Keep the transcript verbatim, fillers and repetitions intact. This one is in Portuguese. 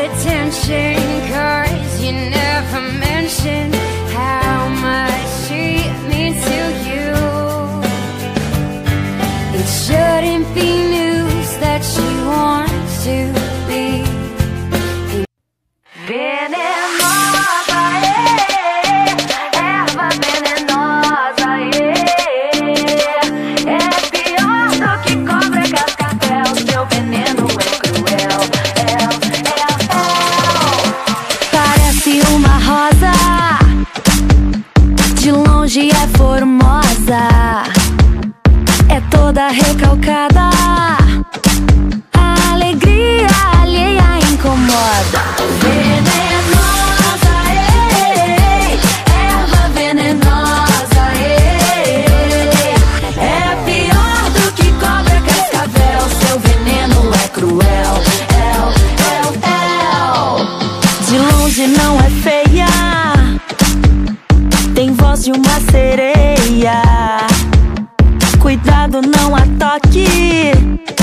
attention, 'cause you never mention how much she means to you. It shouldn't be news that she wants to be venenosa, é, erva venenosa, é, é pior do que cobra e cascavel. Seu veneno é cruel, é, é, é. Parece uma rosa, de longe é formosa, é toda recalcada, a alegria alheia incomoda. Venenosa, ei, erva venenosa, ei, é pior do que cobra cascavel. Seu veneno é cruel, el, el, el. De longe não é feia, tem voz de uma sereia. Cuidado, não a toque,